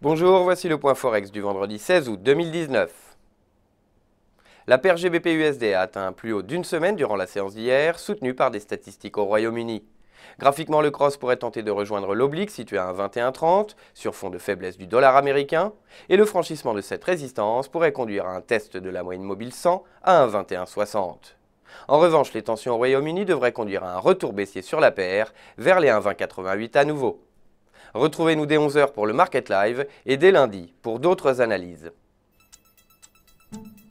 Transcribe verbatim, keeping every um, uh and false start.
Bonjour, voici le point Forex du vendredi seize août deux mille dix-neuf. La paire G B P U S D a atteint un plus haut d'une semaine durant la séance d'hier, soutenue par des statistiques au Royaume-Uni. Graphiquement, le cross pourrait tenter de rejoindre l'oblique situé à un vingt et un trente, sur fond de faiblesse du dollar américain, et le franchissement de cette résistance pourrait conduire à un test de la moyenne mobile cent à un vingt et un soixante. En revanche, les tensions au Royaume-Uni devraient conduire à un retour baissier sur la paire, vers les un vingt quatre-vingt-huit à nouveau. Retrouvez-nous dès onze heures pour le Market Live et dès lundi pour d'autres analyses.